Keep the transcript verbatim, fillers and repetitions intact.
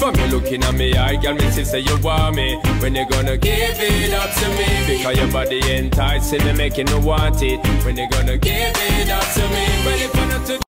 From you looking at me, I girl, me see say you want me. When you gonna give it up to me? Because your body enticing me, making me want it. When you gonna give it up to me? Well, if I not to